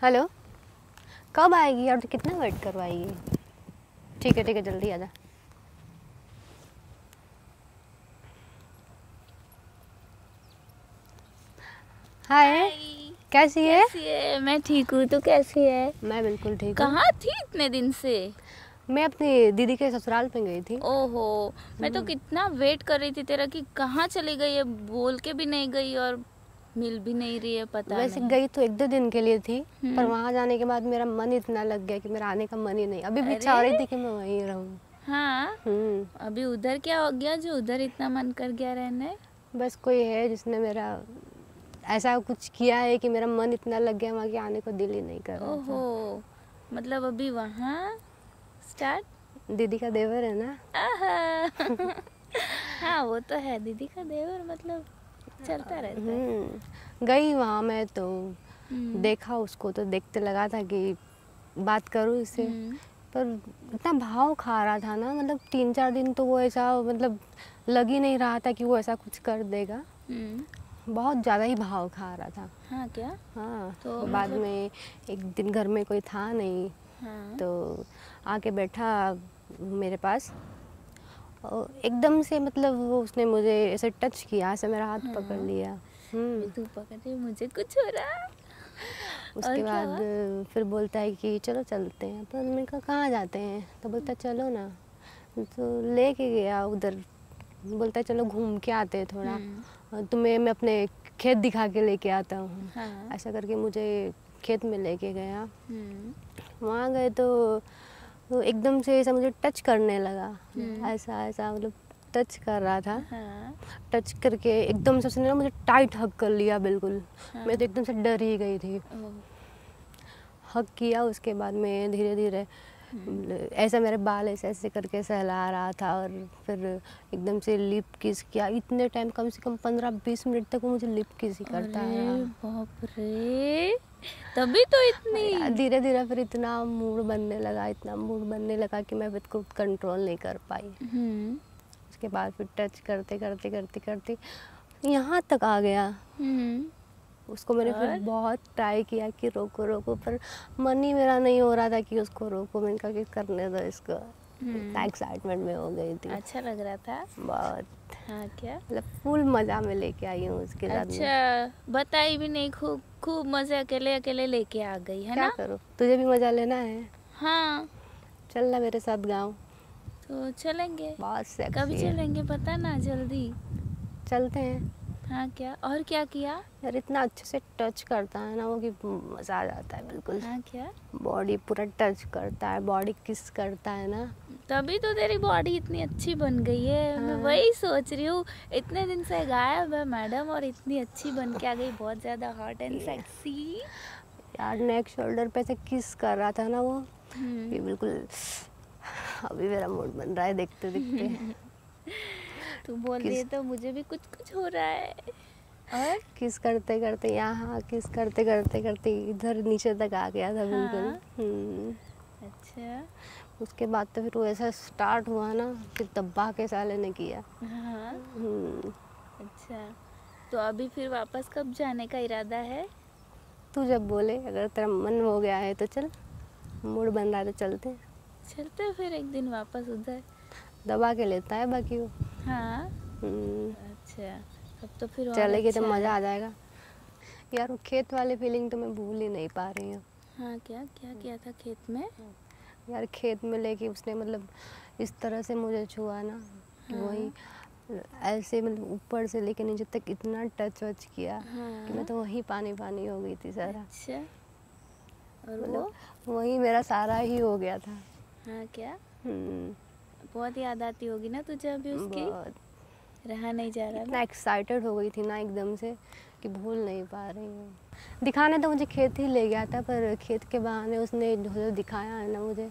Hello, कब आएगी और कितना वेट करवाएगी? ठीक है जल्दी आ जा। हाय, कैसी है? मैं ठीक हूँ, तू कैसी है? मैं बिल्कुल ठीक हूँ। कहाँ थी इतने दिन से? मैं अपनी दीदी के ससुराल पे गई थी। ओहो, मैं तो कितना वेट कर रही थी तेरा कि कहाँ चली गई है, बोल के भी नहीं गई और मिल भी नहीं रही है, पता वैसे नहीं। गई तो 1-2 दिन के लिए थी, पर वहाँ जाने के बाद मेरा मन इतना लग गया कि मेरा आने का मन ही नहीं। अभी भी चाह रही थी कि मैं वहीं रहूँ। हाँ, अभी उधर क्या हो गया जो उधर इतना मन कर गया रहने? बस कोई है जिसने मेरा ऐसा कुछ किया है कि मेरा मन इतना लग गया वहाँ के आने को दिल ही नहीं कर रहा था। ओहो, मतलब अभी वहाँ स्टार्ट? दीदी का देवर है ना। हाँ वो तो है, दीदी का देवर मतलब चलता रहता है। गई वहाँ मैं तो देखा उसको, तो देखते लगा था कि बात करूँ इससे, पर इतना भाव खा रहा था ना, मतलब 3-4 दिन तो वो ऐसा मतलब लग ही नहीं रहा था कि वो ऐसा कुछ कर देगा। बहुत ज़्यादा ही भाव खा रहा था। हाँ क्या? हाँ, तो बाद मतलब... में एक दिन घर में कोई था नहीं। हाँ। तो आके बैठा मेरे पास और एकदम से मतलब वो उसने मुझे ऐसे टच किया, ऐसे मेरा हाथ पकड़ लिया। तू पकड़, मुझे कुछ हो रहा है। उसके बाद फिर बोलता है कि चलो चलते हैं। तो मैंने कहा कहाँ जाते हैं? तो बोलता चलो ना। तो लेके गया उधर, बोलता है चलो घूम के आते हैं थोड़ा, तुम्हें मैं अपने खेत दिखा के लेके आता हूँ। हाँ। ऐसा करके मुझे खेत में लेके गया। वहाँ गए तो एकदम से ऐसा मुझे टच करने लगा, ऐसा मतलब टच कर रहा था। टच करके एकदम से उसने ना मुझे टाइट हग कर लिया बिल्कुल। मैं तो एकदम से डर ही गई थी। हग किया, उसके बाद में धीरे धीरे ऐसा मेरे बाल ऐसे ऐसे करके सहला रहा था और फिर एकदम से लिप किस किया। इतने टाइम, कम से कम 15-20 मिनट तक वो मुझे लिप किस ही करता है। बाप रे, तभी तो इतनी धीरे धीरे फिर इतना मूड बनने लगा कि मैं खुद को कंट्रोल नहीं कर पाई। उसके बाद फिर टच करते करते करते करते यहाँ तक आ गया। उसको मैंने फिर बहुत ट्राई किया कि रोको रोको, पर मन ही मेरा नहीं हो रहा था कि उसको रोको। मैंने कहा कि करने दो इसको। एक्साइटमेंट में हो गई थी। अच्छा लग रहा था बहुत। हाँ क्या? मतलब फुल मज़ा में लेके आई हूँ उसके साथ। अच्छा, बताई भी नहीं, खूब खूब मज़े अकेले अकेले लेके आ गई है ना? क्या करूँ, तुझे भी मज़ा लेना है? हाँ, चलना मेरे साथ गाँव। तो चलेंगे। बहुत सेक्सी कब है। चलेंगे पता ना, जल्दी चलते हैं। हाँ क्या? और क्या किया? यार इतना अच्छे से टच करता है ना वो कि मज़ा आ जाता है बिल्कुल। हाँ क्या? बॉडी पूरा टच करता है, बॉडी किस करता है ना। तभी तो तेरी बॉडी इतनी अच्छी बन गई है। मैं वही सोच रही हूँ, इतने दिन से गायब है मैडम और इतनी अच्छी बन के आ गई, बहुत ज़्यादा हॉट एंड सेक्सी। यार नेक शोल्डर पे से किस कर रहा था ना वो, ये बिल्कुल अभी मेरा मूड बन रहा है देखते देखते। तू बोल रही है तो मुझे भी कुछ कुछ हो रहा है। और किस करते करते यहाँ, किस करते करते करते इधर नीचे तक आ गया था बिल्कुल। अच्छा, उसके बाद तो फिर वो ऐसा स्टार्ट हुआ ना कि दबा के साले ने किया। हाँ। अच्छा, तो अभी फिर वापस कब जाने का इरादा है? तू जब बोले, अगर तेरा मन हो गया है तो चल, मूड बन रहा है तो चलते फिर एक दिन वापस उधर। दबा के लेता है बाकी वो। हाँ। अच्छा, तब तो फिर और चलेगी अच्छा तो मज़ा है। आ जाएगा। यार वो खेत वाली फीलिंग तो मैं भूल ही नहीं पा रही हूँ। हाँ क्या क्या किया था खेत में? यार खेत में लेके उसने मतलब इस तरह से मुझे छुआ ना कि वही ऐसे मतलब ऊपर से लेके नीचे तक इतना टच वच किया कि मैं तो वही पानी पानी हो गई थी सारा। अच्छा, और मतलब वही मेरा सारा ही हो गया था। हाँ क्या? बहुत याद आती होगी ना तुझे अभी उसकी? बहुत। रहा नहीं जा रहा इतना ना? एक्साइटेड हो गई थी ना एकदम से कि भूल नहीं पा रही हूँ। दिखाने तो मुझे खेत ही ले गया था, पर खेत के बहाने उसने जो दिखाया है ना मुझे,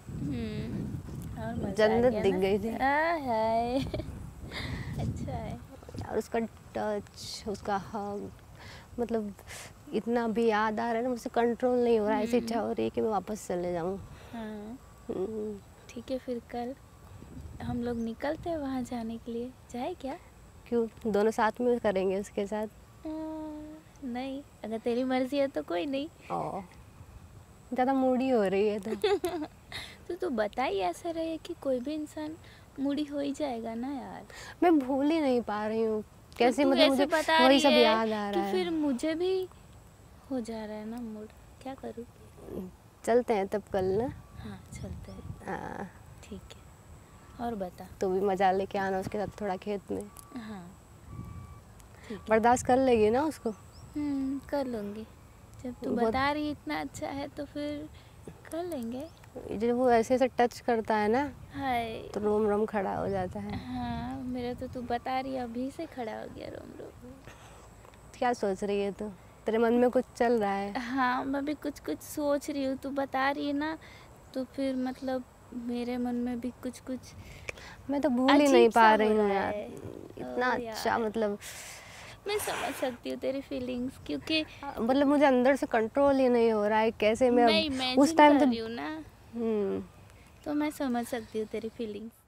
और मजा आ जन्नत गया दिख ना? गई थी। हाय अच्छा है। और उसका टच, उसका हग, मतलब इतना भी याद आ रहा है ना, मुझसे कंट्रोल नहीं हो रहा है। ऐसी इच्छा हो रही है कि मैं वापस चले जाऊँ। हाँ ठीक है, फिर कल हम लोग निकलते हैं वहाँ जाने के लिए, जाए क्या? क्यों, दोनों साथ में करेंगे उसके साथ? नहीं, अगर तेरी मर्जी है तो कोई नहीं। ज़्यादा मूडी हो रही है तो। तो तू बता ही ऐसा रहे कि कोई भी इंसान मूडी हो ही जाएगा ना यार। मैं भूल ही नहीं पा रही हूँ कैसे, तो मतलब मुझे बता वही रही सब है याद आ रहा कि है। फिर मुझे भी हो जा रहा है ना मूड, क्या करूँ? चलते हैं तब कल ना। हाँ चलते हैं। हाँ ठीक है, और बता। तो भी मजा लेके आना उसके साथ थोड़ा खेत में। हाँ ठीक है। बर्दाश्त कर लेगी ना उसको? कर लूँगी, जब तू बहुत- बता रही इतना अच्छा है तो फिर कर लेंगे। जब वो ऐसे ऐसे टच करता है ना हाय तो रोम रोम खड़ा हो जाता है। हाँ, मेरा तो तू बता रही अभी से खड़ा हो गया रोम रोम। क्या सोच रही है तू? तेरे मन में कुछ चल रहा है? हाँ मैं भी कुछ कुछ सोच रही हूँ, तू बता रही है ना तो फिर मतलब मेरे मन में भी कुछ कुछ मैं तो भूल ही नहीं पा रही हूँ यार। है। इतना अच्छा मतलब मैं समझ सकती हूँ तेरी फीलिंग्स, क्योंकि मुझे अंदर से कंट्रोल ही नहीं हो रहा है कैसे मैं मैं अब इमेजिन उस टाइम कर तो रही हूँ ना, तो मैं समझ सकती हूँ तेरी फीलिंग्स।